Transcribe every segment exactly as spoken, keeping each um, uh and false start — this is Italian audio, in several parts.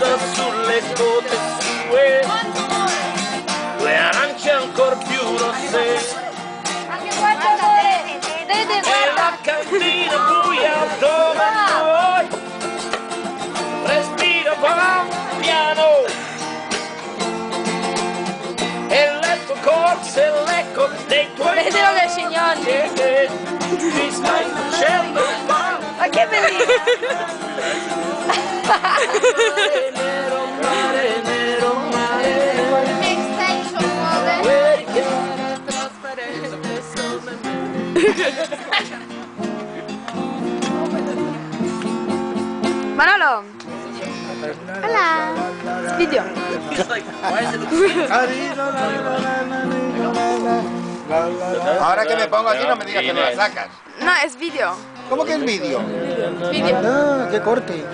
rosa sulle cote sue, due arance ancor più rosse, e la cantina buia dove vuoi, respira piano, e le tue corse, l'eco dei tuoi vedelo che signori che mi stai facendo male. Ma che bellissimo! Nero mare, nero mare, Manolo! Hola! Video! Ahora que me pongo así no me digas que no la sacas. No, es video. ¿Cómo que es vídeo? Video. Ah, qué corte.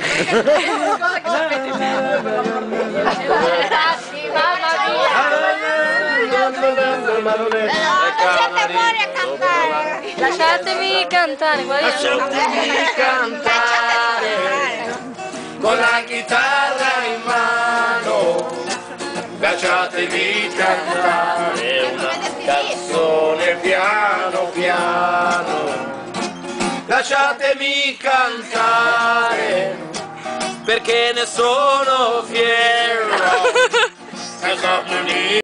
Lasciatemi cantare, lasciatemi cantare, con la chitarra in mano, lasciatemi cantare una canzone piano piano, lasciatemi cantare, perché ne sono fiero.